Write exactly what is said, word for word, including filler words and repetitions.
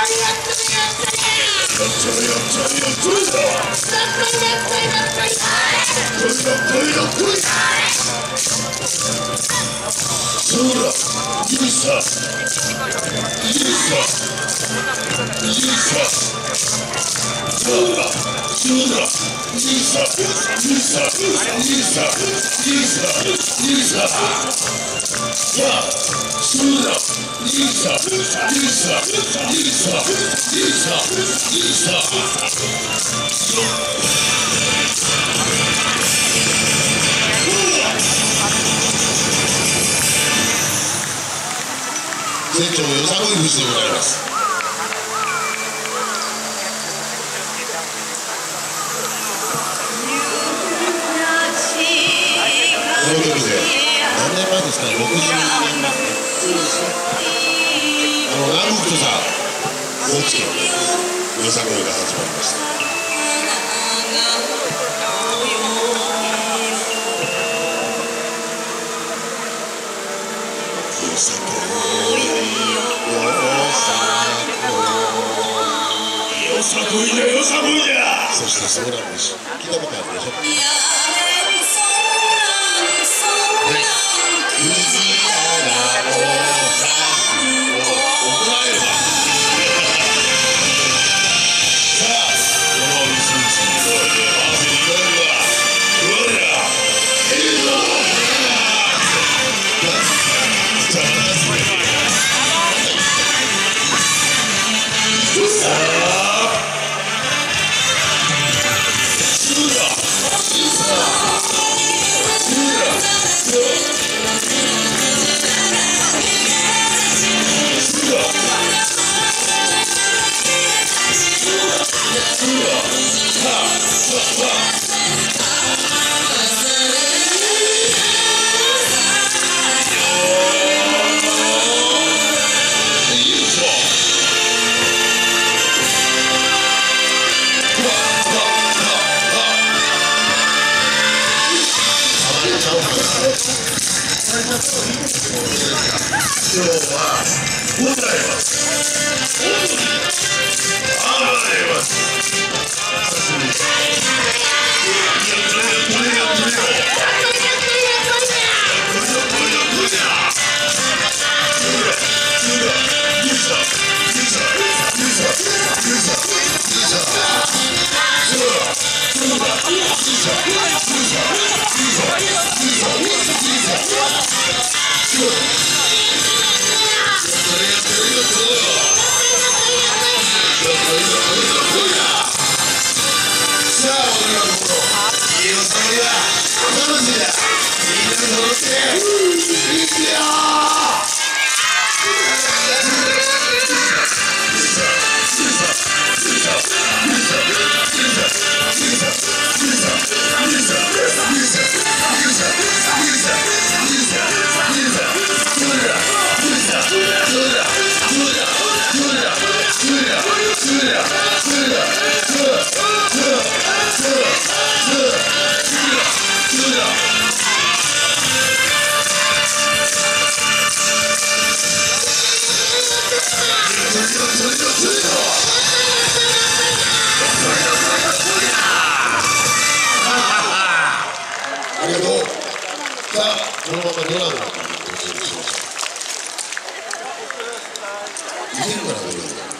船長よさこい節でございます。この曲で何年前ですかね、ろくじゅうねんまえ。あの南北斗さん、高知県でよさこいが始まりました。よさこいよさこいだよさこいだ。そしてソーラン節、聞いたことあるでしょ。今日はございます。本当にあられます。ありがとう。さあ、このままドラマに突入しましょう。いけるかな、ドラマ。